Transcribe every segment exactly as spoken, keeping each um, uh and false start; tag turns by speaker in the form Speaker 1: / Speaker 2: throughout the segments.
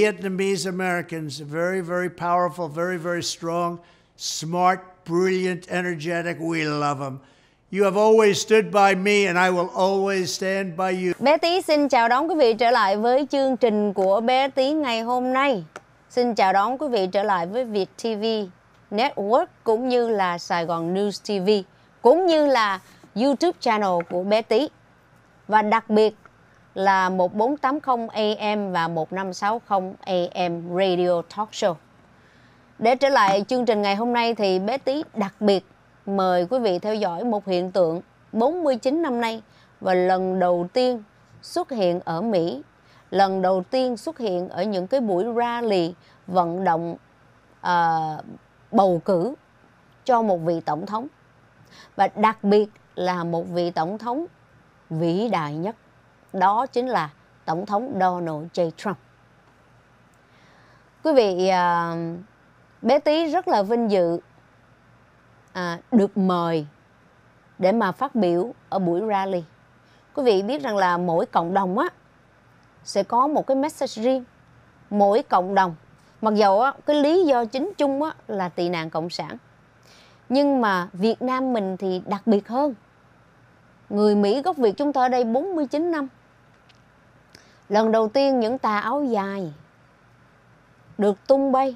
Speaker 1: Vietnamese Americans, very, very powerful, very, very strong, smart, brilliant, energetic. We love them. You have always stood by me and I will always stand by you.
Speaker 2: Bé Tí xin chào đón quý vị trở lại với chương trình của Bé Tí ngày hôm nay. Xin chào đón quý vị trở lại với Việt ti vi Network cũng như là Sài Gòn News ti vi cũng như là YouTube channel của Bé Tí. Và đặc biệt là một bốn tám không A M và một năm sáu không A M Radio Talk Show. Để trở lại chương trình ngày hôm nay thì Bé Tí đặc biệt mời quý vị theo dõi một hiện tượng bốn mươi chín năm nay và lần đầu tiên xuất hiện ở Mỹ, lần đầu tiên xuất hiện ở những cái buổi rally vận động uh, bầu cử cho một vị tổng thống. Và đặc biệt là một vị tổng thống vĩ đại nhất, đó chính là Tổng thống Donald J. Trump. Quý vị, uh, Bé Tí rất là vinh dự À, được mời để mà phát biểu ở buổi rally. Quý vị biết rằng là mỗi cộng đồng á sẽ có một cái message riêng. Mỗi cộng đồng, mặc dầu á, cái lý do chính chung á là tị nạn cộng sản, nhưng mà Việt Nam mình thì đặc biệt hơn. Người Mỹ gốc Việt chúng ta ở đây bốn mươi chín năm, lần đầu tiên những tà áo dài được tung bay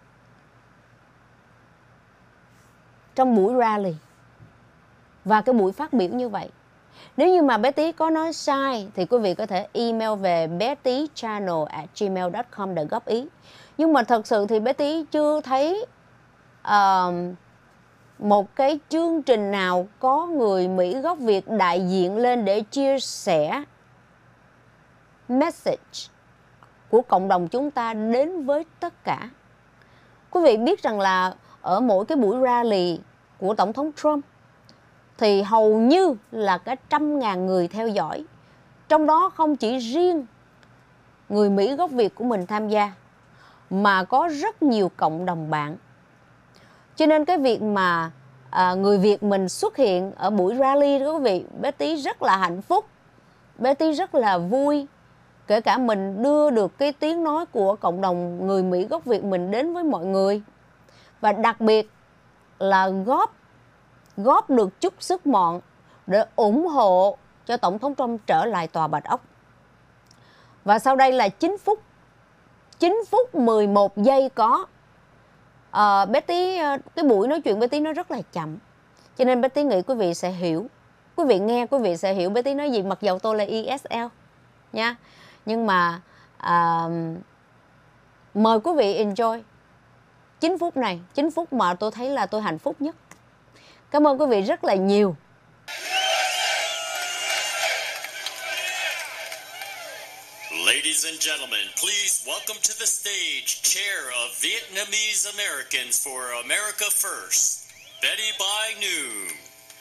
Speaker 2: trong buổi rally và cái buổi phát biểu như vậy. Nếu như mà Bé Tí có nói sai thì quý vị có thể email về bettychannel at gmail dot com để góp ý. Nhưng mà thật sự thì Bé Tí chưa thấy uh, một cái chương trình nào có người Mỹ gốc Việt đại diện lên để chia sẻ message của cộng đồng chúng ta đến với tất cả. Quý vị biết rằng là ở mỗi cái buổi rally của Tổng thống Trump thì hầu như là cả trăm ngàn người theo dõi. Trong đó không chỉ riêng người Mỹ gốc Việt của mình tham gia, mà có rất nhiều cộng đồng bạn. Cho nên cái việc mà à, người Việt mình xuất hiện ở buổi rally đó quý vị, Bé Tí rất là hạnh phúc, Bé Tí rất là vui. Kể cả mình đưa được cái tiếng nói của cộng đồng người Mỹ gốc Việt mình đến với mọi người. Và đặc biệt là góp góp được chút sức mọn để ủng hộ cho Tổng thống Trump trở lại Tòa Bạch Ốc. Và sau đây là chín phút chín phút mười một giây có. à, Bé Tí, cái buổi nói chuyện Bé Tí nó rất là chậm, cho nên Bé Tí nghĩ quý vị sẽ hiểu. Quý vị nghe quý vị sẽ hiểu Bé Tí nói gì, mặc dầu tôi là E S L nha. Nhưng mà à, mời quý vị enjoy chín phút này, chín phút mà tôi thấy là tôi hạnh phúc nhất. Cảm ơn quý vị rất là nhiều.
Speaker 3: Ladies and gentlemen, please welcome to the stage Chair of Vietnamese Americans for America First, Betty Bai Nhu.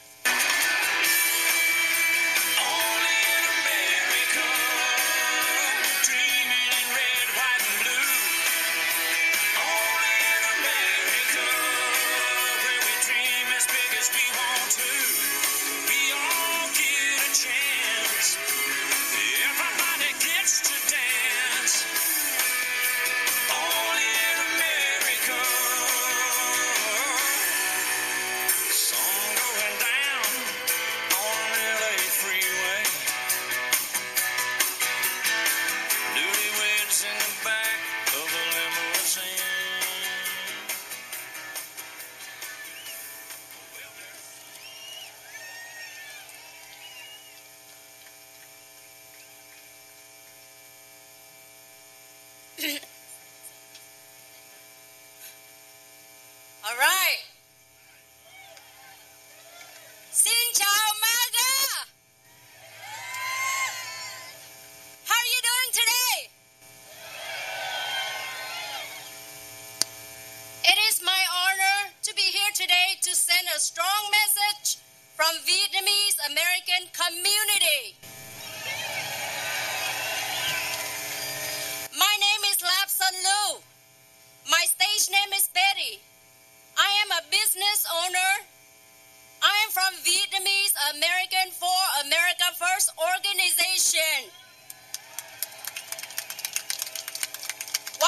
Speaker 4: All right. Xin chào MAGA. How are you doing today? It is my honor to be here today to send a strong message from Vietnamese American community. My name is Lap Son Lu. My stage name is Betty. I am a business owner. I am from Vietnamese American for America First organization.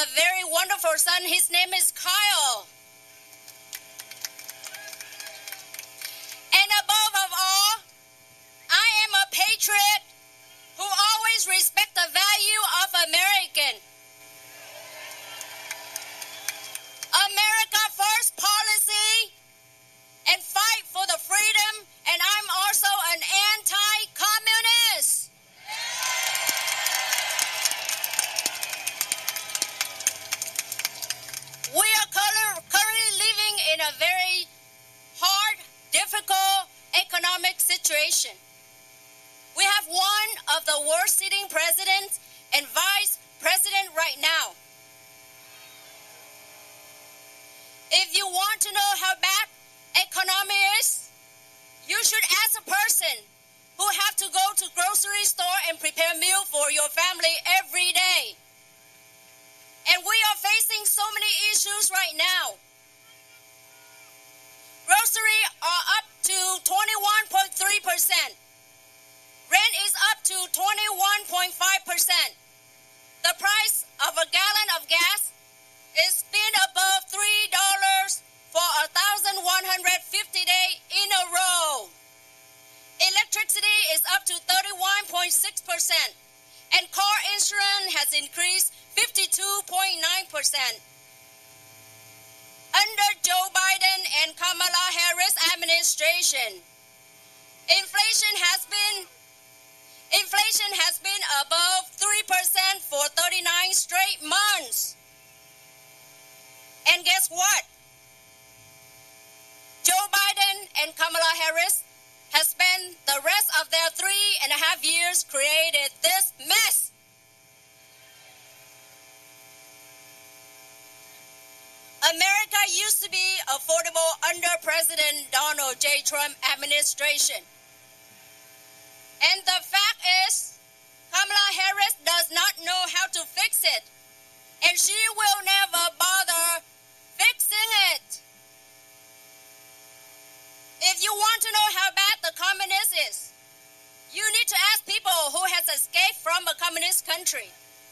Speaker 4: a very wonderful son. His name is Kyle. And above of all, I am a patriot who always respect the value of American. America first policy and fight for the freedom, and I'm also an anti-communist. We are currently living in a very hard, difficult economic situation. We have one of the worst sitting presidents and vice president right now. If you want to know how bad economy is, you should ask a person who have to go to grocery store and prepare meal for your family every day. And we are facing so many issues right now. Grocery are up to twenty-one point three percent. Rent is up to twenty-one point five percent. The price of a gallon of gas is been above three dollars for one thousand one hundred fifty days in a row. Electricity is up to thirty-one point six percent, and car insurance has increased fifty-two point nine percent. Under Joe Biden and Kamala Harris administration, inflation has been inflation has been above three percent for thirty-nine straight months. And guess what? Joe Biden and Kamala Harris has spent the rest of their three and a half years created this mess. America used to be affordable under President Donald J. Trump administration. And the fact is, Kamala Harris does not know how to fix it. And she will never bother fixing it. If you want to know how bad the communist is, you need to ask people who has escaped from a communist country.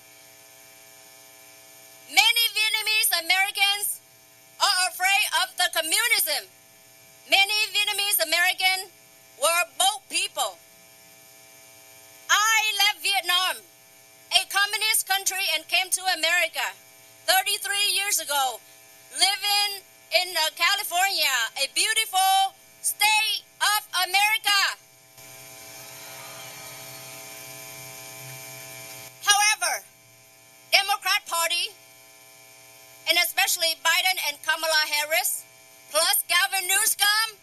Speaker 4: Many Vietnamese Americans are afraid of the communism. Many Vietnamese Americans were boat people. I left Vietnam, a communist country, and came to America thirty-three years ago, living in uh, California, a beautiful state of America. However, Democrat Party, and especially Biden and Kamala Harris, plus Gavin Newsom,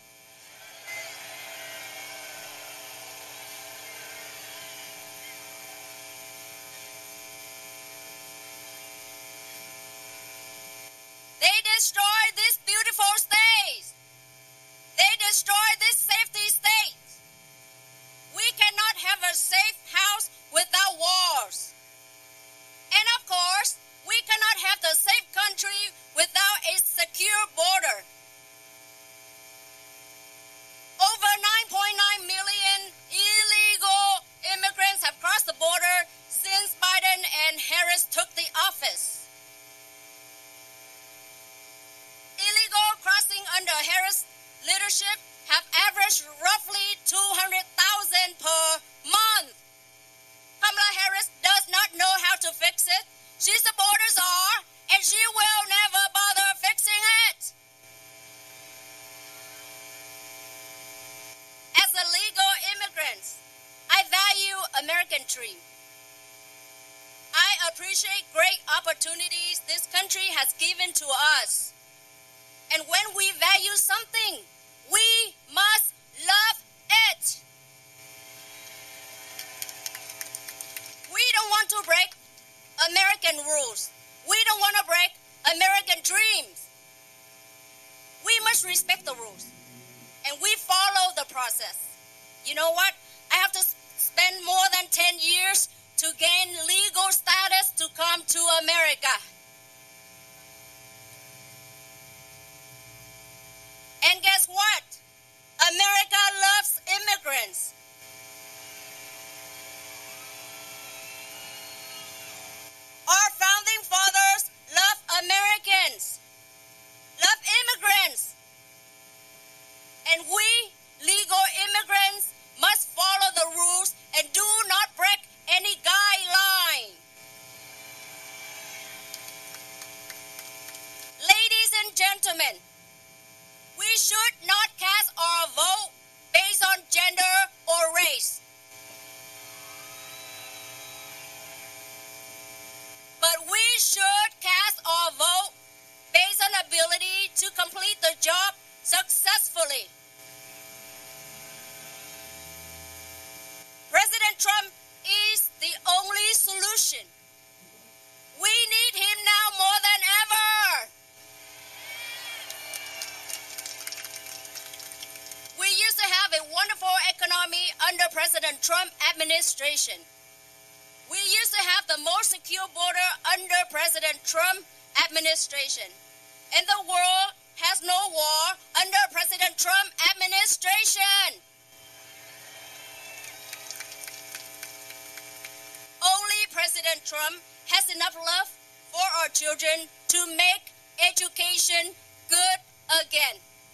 Speaker 4: they destroyed this beautiful state. They destroyed this safety state. We cannot have a safe house without walls. And of course, we cannot have the safe country without a secure border. Over nine point nine million illegal immigrants have crossed the border since Biden and Harris took the office. Illegal crossing under Harris leadership have averaged roughly two hundred thousand per month. Kamala Harris does not know how to fix it. She's the border czar, and she will never bother fixing it. As a legal immigrant, I value American dream. I appreciate great opportunities this country has given to us. And when we value something, we must love it. We don't want to break American rules. We don't want to break American dreams. We must respect the rules, and we follow the process. You know what? I have to spend more than ten years to gain legal status to come to America. And guess what? America loves immigrants. Our founding father gentlemen, we should not cast our vote based on gender or race. But we should cast our vote based on ability to complete the job successfully. President Trump is the only solution. We need him now more than ever. We used to have a wonderful economy under President Trump administration. We used to have the most secure border under President Trump administration. And the world has no war under President Trump administration. Only President Trump has enough love for our children to make education good again.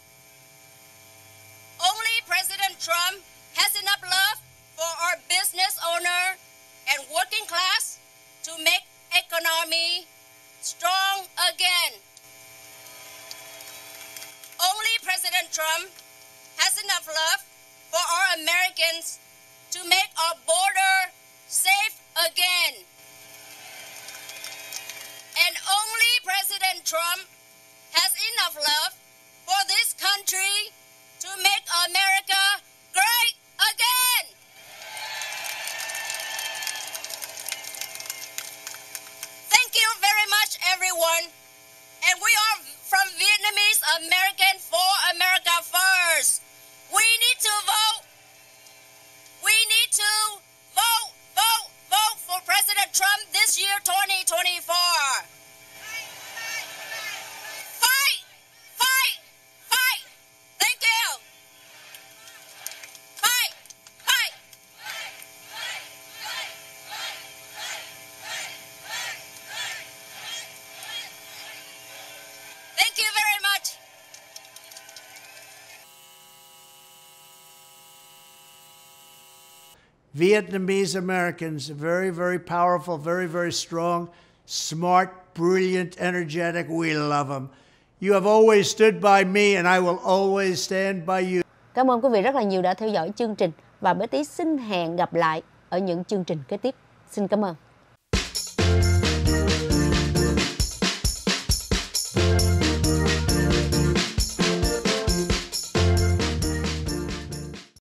Speaker 4: Only President Trump has enough love for our business owner and working class to make economy strong again. Only President Trump has enough love for our Americans to make our border safe again. And only President Trump has enough love for this country to make America great again. Thank you very much, everyone. And we are from Vietnamese American for America First. We need to vote. We need to vote, vote, vote for President Trump this year, twenty twenty-four. Fight, fight, fight. Thank you. Fight, fight. Thank you very much.
Speaker 1: Vietnamese Americans are very, very powerful, very, very strong, smart, brilliant, energetic. We love them. You have always stood by me and I will always stand by you.
Speaker 2: Cảm ơn quý vị rất là nhiều đã theo dõi chương trình và bé Tí xin hẹn gặp lại ở những chương trình kế tiếp. Xin cảm ơn.